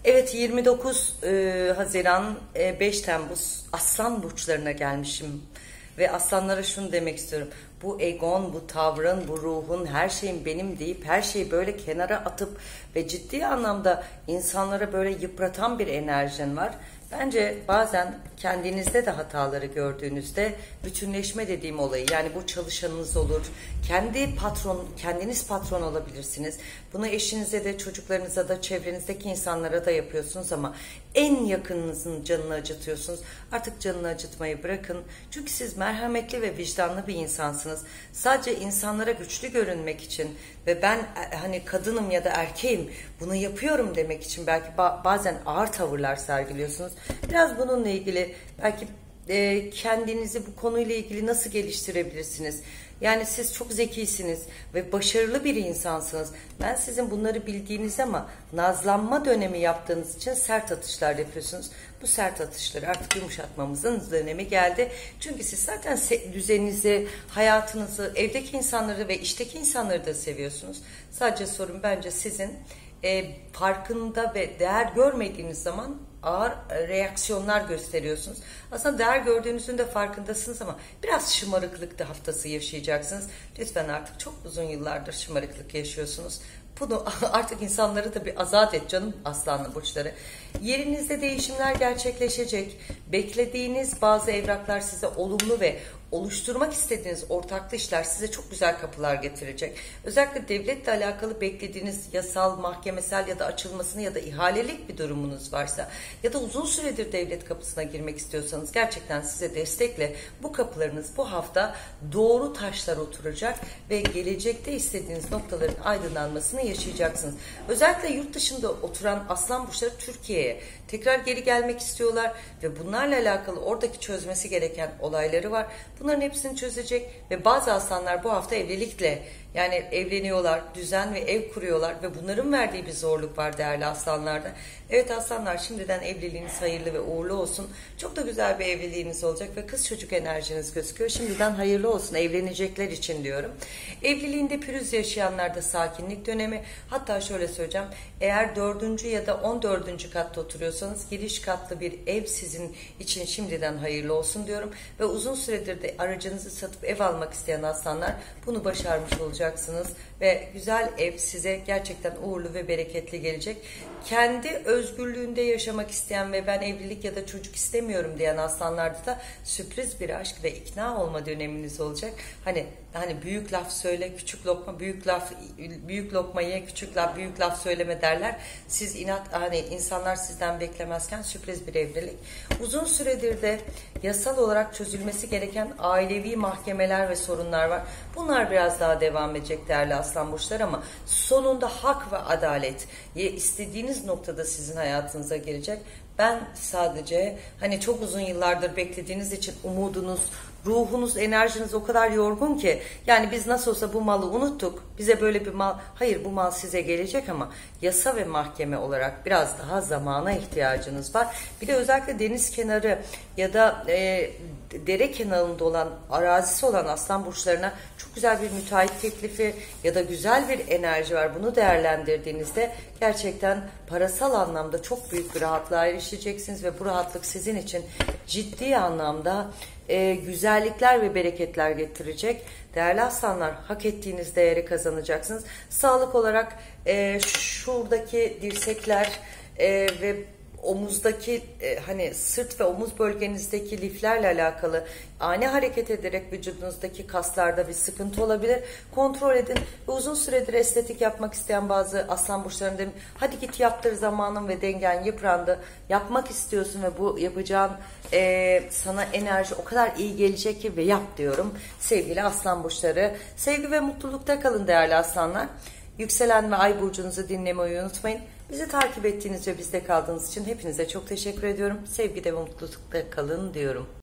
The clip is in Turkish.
Evet, 29 Haziran 5 Temmuz Aslan burçlarına gelmişim ve aslanlara şunu demek istiyorum. Bu egon, bu tavrın, bu ruhun, her şeyin benim deyip her şeyi böyle kenara atıp ve ciddi anlamda insanlara böyle yıpratan bir enerjin var. Bence bazen kendinizde de hataları gördüğünüzde bütünleşme dediğim olayı, yani bu çalışanınız olur, kendiniz patron olabilirsiniz. Bunu eşinize de, çocuklarınıza da, çevrenizdeki insanlara da yapıyorsunuz ama en yakınınızın canını acıtıyorsunuz. Artık canını acıtmayı bırakın. Çünkü siz merhametli ve vicdanlı bir insansınız. Sadece insanlara güçlü görünmek için ve ben hani kadınım ya da erkeğim bunu yapıyorum demek için belki bazen ağır tavırlar sergiliyorsunuz. Biraz bununla ilgili belki kendinizi bu konuyla ilgili nasıl geliştirebilirsiniz? Yani siz çok zekisiniz ve başarılı bir insansınız. Ben sizin bunları bildiğiniz ama nazlanma dönemi yaptığınız için sert atışlar yapıyorsunuz. Bu sert atışları artık yumuşatmamızın dönemi geldi. Çünkü siz zaten düzeninizi, hayatınızı, evdeki insanları ve işteki insanları da seviyorsunuz. Sadece sorun bence sizin farkında ve değer görmediğiniz zaman ağır reaksiyonlar gösteriyorsunuz. Aslında değer gördüğünüzün de farkındasınız ama biraz şımarıklık da haftası yaşayacaksınız. Lütfen, artık çok uzun yıllardır şımarıklık yaşıyorsunuz. Bunu artık insanları da bir azat et canım aslanlı burçları. Yerinizde değişimler gerçekleşecek. Beklediğiniz bazı evraklar size olumlu ve oluşturmak istediğiniz ortaklı işler size çok güzel kapılar getirecek. Özellikle devletle alakalı beklediğiniz yasal, mahkemesel ya da açılmasını ya da ihalelik bir durumunuz varsa ya da uzun süredir devlet kapısına girmek istiyorsanız gerçekten size destekle bu kapılarınız bu hafta doğru taşlar oturacak ve gelecekte istediğiniz noktaların aydınlanmasını yaşayacaksınız. Özellikle yurt dışında oturan aslan burçları Türkiye'ye tekrar geri gelmek istiyorlar ve bunlarla alakalı oradaki çözmesi gereken olayları var. Bunların hepsini çözecek ve bazı aslanlar bu hafta evlilikle, yani evleniyorlar, düzen ve ev kuruyorlar ve bunların verdiği bir zorluk var değerli aslanlarda. Evet aslanlar, şimdiden evliliğiniz hayırlı ve uğurlu olsun. Çok da güzel bir evliliğiniz olacak ve kız çocuk enerjiniz gözüküyor. Şimdiden hayırlı olsun evlenecekler için diyorum. Evliliğinde pürüz yaşayanlarda sakinlik dönemi, hatta şöyle söyleyeceğim, eğer 4. ya da 14. katta oturuyorsanız giriş katlı bir ev sizin için şimdiden hayırlı olsun diyorum. Ve uzun süredir de aracınızı satıp ev almak isteyen aslanlar bunu başarmış olacaksınız ve güzel ev size gerçekten uğurlu ve bereketli gelecek. Kendi özgürlüğünde yaşamak isteyen ve ben evlilik ya da çocuk istemiyorum diyen aslanlarda da sürpriz bir aşk ve ikna olma döneminiz olacak. Hani büyük laf söyle, küçük lokma, büyük lokma ye, küçük laf, büyük laf söyleme derler. Siz insanlar sizden beklemezken sürpriz bir evlilik. Uzun süredir de yasal olarak çözülmesi gereken ailevi mahkemeler ve sorunlar var. Bunlar biraz daha devam edecek değerli aslan burçlar ama sonunda hak ve adalet istediğiniz noktada sizin hayatınıza gelecek. Ben sadece çok uzun yıllardır beklediğiniz için umudunuz, ruhunuz, enerjiniz o kadar yorgun ki, yani biz nasıl olsa bu malı unuttuk, bize böyle bir mal, hayır bu mal size gelecek ama yasa ve mahkeme olarak biraz daha zamana ihtiyacınız var. Bir de özellikle deniz kenarı ya da dere kenarında olan, arazisi olan aslan burçlarına çok güzel bir müteahhit teklifi ya da güzel bir enerji var. Bunu değerlendirdiğinizde gerçekten parasal anlamda çok büyük bir rahatlığa erişeceksiniz ve bu rahatlık sizin için ciddi anlamda güzellikler ve bereketler getirecek. Değerli aslanlar, hak ettiğiniz değeri kazanacaksınız. Sağlık olarak şuradaki dirsekler ve omuzdaki sırt ve omuz bölgenizdeki liflerle alakalı ani hareket ederek vücudunuzdaki kaslarda bir sıkıntı olabilir. Kontrol edin ve uzun süredir estetik yapmak isteyen bazı aslan burçlarının dedim, hadi git yaptır, zamanın ve dengen yıprandı. Yapmak istiyorsun ve bu yapacağın sana enerji o kadar iyi gelecek ki ve yap diyorum sevgili aslan burçları. Sevgi ve mutlulukta kalın değerli aslanlar. Yükselen ve ay burcunuzu dinlemeyi unutmayın. Bizi takip ettiğiniz ve bizde kaldığınız için hepinize çok teşekkür ediyorum. Sevgide ve mutlulukta kalın diyorum.